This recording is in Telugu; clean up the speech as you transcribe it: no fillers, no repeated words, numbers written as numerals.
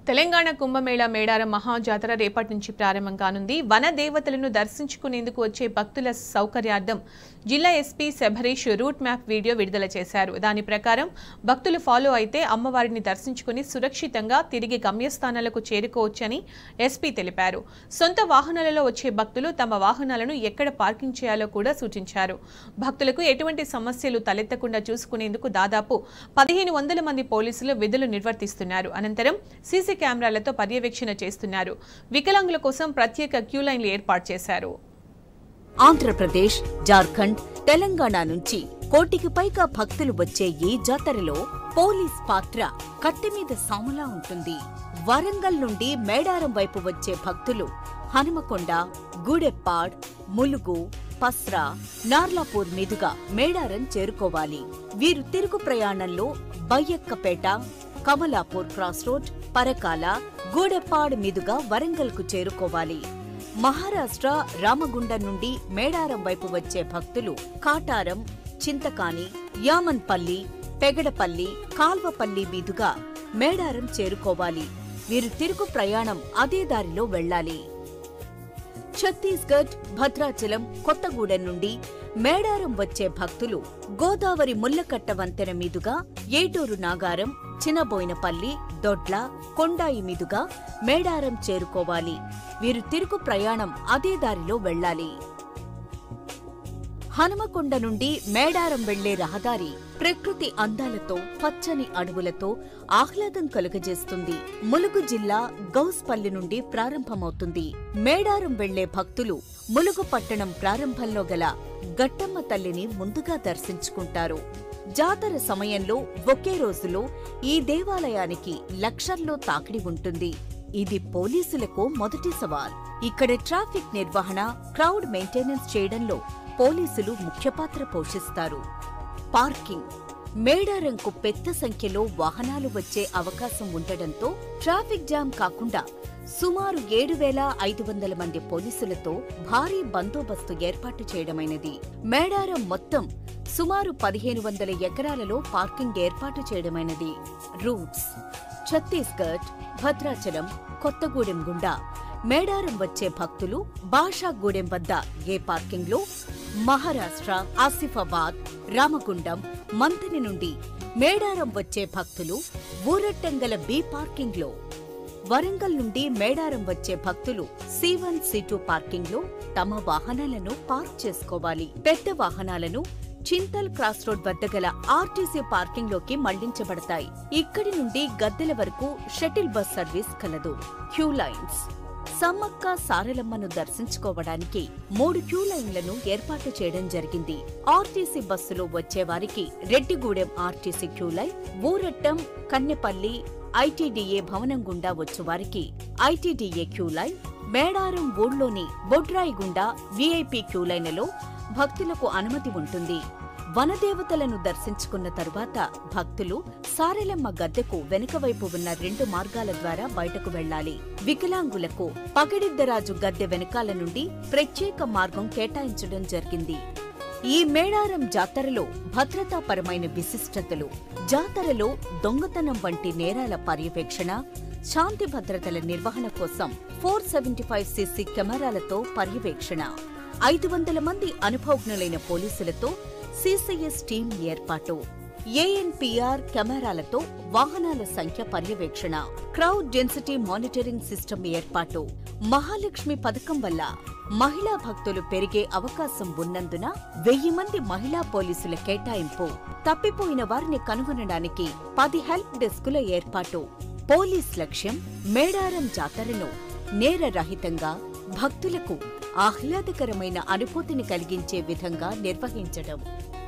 తెలంగాణ కుంభమేళా మేడారం మహాజాతర రేపటి నుంచి ప్రారంభం కానుంది. వన దేవతలను దర్శించుకునేందుకు వచ్చే భక్తుల సౌకర్యార్థం జిల్లా SP Shabarish route map video విడుదల చేశారు. దాని ప్రకారం భక్తులు ఫాలో అయితే అమ్మవారిని దర్శించుకుని సురక్షితంగా తిరిగి గమ్యస్థానాలకు చేరుకోవచ్చని ఎస్పీ తెలిపారు. సొంత వాహనాలలో వచ్చే భక్తులు తమ వాహనాలను ఎక్కడ పార్కింగ్ చేయాలో కూడా సూచించారు. భక్తులకు ఎటువంటి సమస్యలు తలెత్తకుండా చూసుకునేందుకు దాదాపు 1500 మంది పోలీసులు విధులు నిర్వర్తిస్తున్నారు. అనంతరం సీసీ కెమెరాలతో పర్యవేక్షణ చేస్తున్నారు. వికలాంగుల కోసం ప్రత్యేక క్యూ లైన్లు ఏర్పాటు చేశారు. ఆంధ్రప్రదేశ్, జార్ఖండ్, తెలంగాణ నుంచి కోటికి పైగా భక్తులు వచ్చే ఈ జాతరలో పోలీస్ పాత్ర కత్తిమీద సాములా ఉంటుంది. వరంగల్ నుండి మేడారం వైపు వచ్చే భక్తులు హనుమకొండ, గూడెప్పాడ్, ములుగు, పస్రా, నార్లాపూర్ మీదుగా మేడారం చేరుకోవాలి. వీరు తిరుగు ప్రయాణంలో బయ్యక్కపేట, కమలాపూర్ క్రాస్ రోడ్, పరకాల, గూడెప్పాడ్ మీదుగా వరంగల్కు చేరుకోవాలి. మహారాష్ట్ర రామగుండం నుండి మేడారం వైపు వచ్చే భక్తులు కాటారం, చింతకాని, యామన్పల్లి, పెగడపల్లి, కాల్వపల్లి మీదుగా మేడారం చేరుకోవాలి. వీరు తిరుగు ప్రయాణం అదే దారిలో వెళ్లాలి. ఛత్తీస్గఢ్, భద్రాచలం, కొత్తగూడెం నుండి మేడారం వచ్చే భక్తులు గోదావరి ముల్లకట్ట వంతెన మీదుగా ఏటూరు నాగారం, చినబోయినపల్లి, దొడ్ల, కొండాయి మీదుగా మేడారం చేరుకోవాలి. వీరు తిరుగు ప్రయాణం అదే దారిలో వెళ్లాలి. హనుమకొండ నుండి మేడారం వెళ్లే రహదారి ప్రకృతి అందాలతో, పచ్చని అడవులతో ఆహ్లాదం కలుగజేస్తుంది. ములుగు జిల్లా గౌస్పల్లి నుండి ప్రారంభమవుతుంది. మేడారం వెళ్లే భక్తులు ములుగు పట్టణం ప్రారంభంలో గల గట్టమ్మ తల్లిని ముందుగా దర్శించుకుంటారు. జాతర సమయంలో ఒకే రోజులో ఈ దేవాలయానికి లక్షల్లో తాకిడి ఉంటుంది. ఇది పోలీసులకు మొదటి సవాల్. ఇక్కడ ట్రాఫిక్ నిర్వహణ, క్రౌడ్ మెయింటెనెన్స్ చేయడంలో పోలీసులు ముఖ్య పాత్ర పోషిస్తారు. పార్కింగ్ మేడారంకు పెద్ద సంఖ్యలో వాహనాలు వచ్చే అవకాశం ఉండడంతో ట్రాఫిక్ జామ్ కాకుండా సుమారు 7500 మంది పోలీసులతో భారీ బందోబస్తు ఏర్పాటు చేయడమైనది. మేడారం మొత్తం సుమారు 1500 ఎకరాలలో పార్కింగ్ ఏర్పాటు చేయడమైనది. రూట్స్ ఛత్తీస్గఢ్, భద్రాచలం, కొత్తగూడెం గుండా మేడారం వచ్చే భక్తులు బాషాగూడెం వద్ద ఏ పార్కింగ్లో, మహారాష్ట్ర ఆసిఫాబాద్, రామగుండం, మంథని నుండి మేడారం వచ్చే భక్తులు ఊరట్టంగల బి పార్కింగ్లో, వరంగల్ నుండి మేడారం వచ్చే భక్తులు C1, C2 పార్కింగ్లో తమ వాహనాలను పార్క్ చేసుకోవాలి. పెద్ద వాహనాలను చింతల్ క్రాస్ రోడ్ వద్ద గల ఆర్టీసీ పార్కింగ్లోకి మళ్లించబడతాయి. ఇక్కడి నుండి గద్దెల వరకు షటిల్ బస్ సర్వీస్ కలదు. క్యూ లైన్స్ సమ్మక్క సారలమ్మను దర్శించుకోవడానికి 3 క్యూ లైన్లను ఏర్పాటు చేయడం జరిగింది. ఆర్టీసీ బస్సులో వచ్చేవారికి Reddigudem RTC queue line, Urattam, Kannepalli ITDA భవనం గుండా వచ్చేవారికి ఐటీడీఏ క్యూ లైన్, మేడారం ఊళ్ళోని బొడ్రాయి గుండా వీఐపీ క్యూ లైన్లలో భక్తులకు అనుమతి ఉంటుంది. వనదేవతలను దర్శించుకున్న తరువాత భక్తులు సారెలమ్మ గద్దెకు వెనుకవైపు ఉన్న 2 మార్గాల ద్వారా బయటకు వెళ్లాలి. వికలాంగులకు పగడిద్దరాజు గద్దె వెనకాల నుండి ప్రత్యేక మార్గం కేటాయించడం జరిగింది. ఈ మేడారం జాతరలో భద్రతాపరమైన విశిష్టతలు: జాతరలో దొంగతనం వంటి నేరాల పర్యవేక్షణ, శాంతి భద్రతల నిర్వహణ కోసం 475 సీసీ కెమెరాలతో పర్యవేక్షణ, 500 మంది అనుభవజ్ఞులైన పోలీసులతో సిసిఎస్ టీం ఏర్పాటు, ఏఎన్పిఆర్ కెమెరాలతో వాహనాల సంఖ్య పర్యవేక్షణ, క్రౌడ్ డెన్సిటీ మానిటరింగ్ సిస్టమ్ ఏర్పాటు. మహాలక్ష్మి పథకం వల్ల మహిళా భక్తులు పెరిగే అవకాశం ఉన్నందున 1000 మంది మహిళా పోలీసుల కేటాయింపు. తప్పిపోయిన వారిని కనుగొనడానికి 10 హెల్ప్ డెస్కుల ఏర్పాటు. పోలీస్ లక్ష్యం మేడారం జాతరను నేరరహితంగా, భక్తులకు ఆహ్లాదకరమైన అనుభూతిని కలిగించే విధంగా నిర్వహించడం.